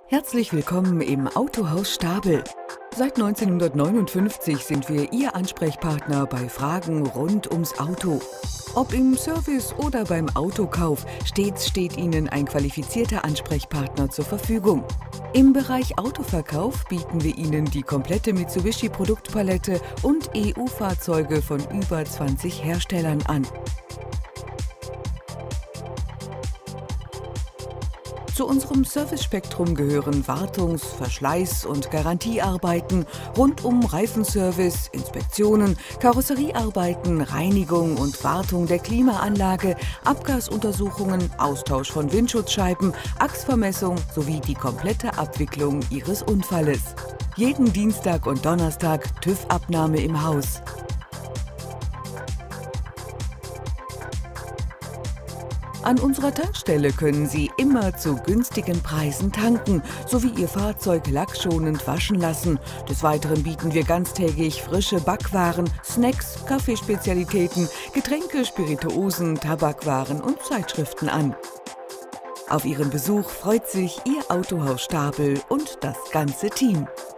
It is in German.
Herzlich willkommen im Autohaus Stabel. Seit 1959 sind wir Ihr Ansprechpartner bei Fragen rund ums Auto. Ob im Service oder beim Autokauf, stets steht Ihnen ein qualifizierter Ansprechpartner zur Verfügung. Im Bereich Autoverkauf bieten wir Ihnen die komplette Mitsubishi-Produktpalette und EU-Fahrzeuge von über 20 Herstellern an. Zu unserem Servicespektrum gehören Wartungs-, Verschleiß- und Garantiearbeiten rund um Reifenservice, Inspektionen, Karosseriearbeiten, Reinigung und Wartung der Klimaanlage, Abgasuntersuchungen, Austausch von Windschutzscheiben, Achsvermessung sowie die komplette Abwicklung Ihres Unfalles. Jeden Dienstag und Donnerstag TÜV-Abnahme im Haus. An unserer Tankstelle können Sie immer zu günstigen Preisen tanken, sowie Ihr Fahrzeug lackschonend waschen lassen. Des Weiteren bieten wir ganztägig frische Backwaren, Snacks, Kaffeespezialitäten, Getränke, Spirituosen, Tabakwaren und Zeitschriften an. Auf Ihren Besuch freut sich Ihr Autohaus Stabel und das ganze Team.